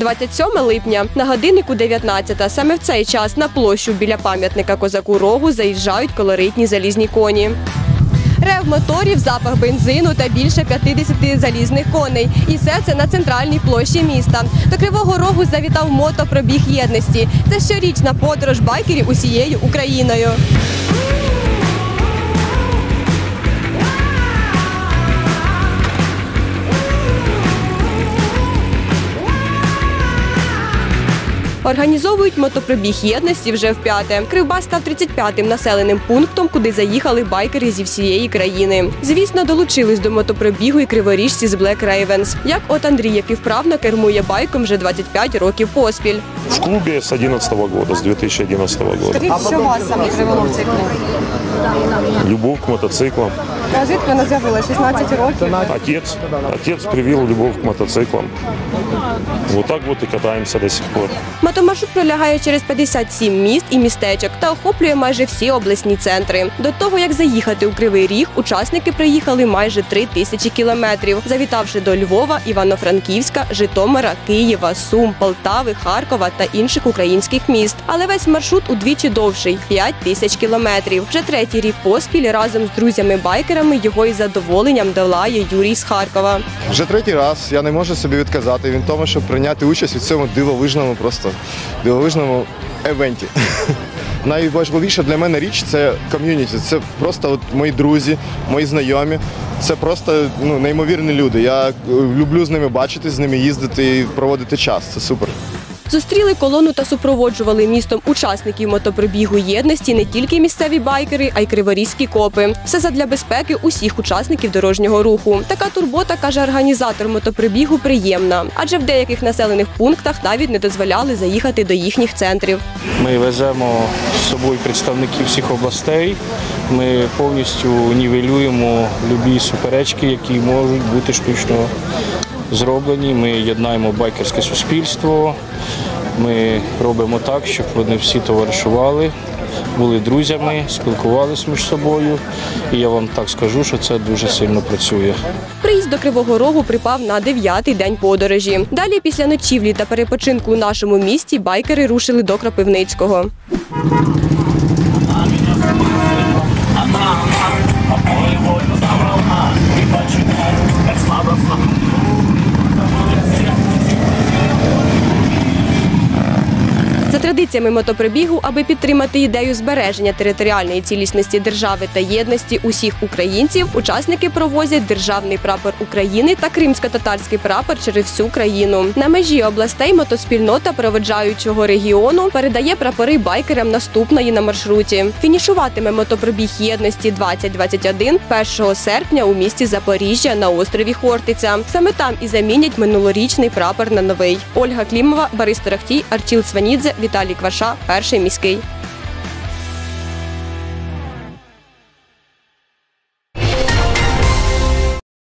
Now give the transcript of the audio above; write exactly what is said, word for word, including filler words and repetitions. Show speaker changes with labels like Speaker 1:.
Speaker 1: двадцять сьоме липня, на годиннику дев'ятнадцята. Саме в цей час на площу біля пам'ятника Козаку Рогу заїжджають колоритні залізні коні. Рев моторів, запах бензину та більше п'ятдесят залізних коней. І все це на центральній площі міста. До Кривого Рогу завітав мотопробіг єдності. Це щорічна подорож байкерів усією Україною. Організовують мотопробіг єдності вже вп'яте. Кривбас став тридцять п'ятим населеним пунктом, куди заїхали байкери зі всієї країни. Звісно, долучились до мотопробігу і криворіжці з Black Ravens. Як от Андрій Єпівправна кермує байком вже двадцять п'ять років поспіль.
Speaker 2: В клубі з одинадцятого року, з дві тисячі одинадцятого року.
Speaker 1: Скажіть, що вас саме привело в цей клуб?
Speaker 2: Любов к мотоциклам.
Speaker 1: А звідки вона з'явилася? шістнадцять років?
Speaker 2: Отець. Отець привив любов к мотоциклам. Вот так вот і катаємося до сих пор.
Speaker 1: Мотомаршрут пролягає через п'ятдесят сім міст і містечок та охоплює майже всі обласні центри. До того, як заїхати у Кривий Ріг, учасники проїхали майже три тисячі кілометрів, завітавши до Львова, Івано-Франківська, Житомира, Києва, Сум, Полтави, Харкова та інших українських міст. Але весь маршрут удвічі довший – п'ять тисяч кілометрів. Вже третій рік поспіль разом з друзями-байкерами його із задоволенням долає Юрій з Харкова.
Speaker 3: Вже третій раз я не можу собі відказати від того, щоб прийняти участь у цьому дивовижному, просто дивовижному евенті. Найважливіша для мене річ – це ком'юніті, це просто от мої друзі, мої знайомі, це просто ну, неймовірні люди. Я люблю з ними бачитись, з ними їздити і проводити час, це супер.
Speaker 1: Зустріли колону та супроводжували містом учасників мотопробігу єдності не тільки місцеві байкери, а й криворізькі копи. Все задля безпеки усіх учасників дорожнього руху. Така турбота, каже організатор мотопробігу, приємна. Адже в деяких населених пунктах навіть не дозволяли заїхати до їхніх центрів.
Speaker 4: Ми веземо з собою представників всіх областей. Ми повністю нівелюємо любі суперечки, які можуть бути штучно зроблені. Ми єднаємо байкерське суспільство. Ми робимо так, щоб вони всі товаришували, були друзями, спілкувалися між собою. І я вам так скажу, що це дуже сильно працює.
Speaker 1: Приїзд до Кривого Рогу припав на дев'ятий день подорожі. Далі, після ночівлі та перепочинку у нашому місті, байкери рушили до Кропивницького. За традиціями мотопробігу, аби підтримати ідею збереження територіальної цілісності держави та єдності усіх українців, учасники провозять державний прапор України та кримсько-татарський прапор через всю країну. На межі областей мотоспільнота проводжаючого регіону передає прапори байкерам наступної на маршруті. Фінішуватиме мотопробіг єдності двадцять двадцять один першого серпня у місті Запоріжжя на острові Хортиця. Саме там і замінять минулорічний прапор на новий. Ольга Клімова, Борис Торохтій, Арчил Сванідзе, Віталій Кваша, Перший міський.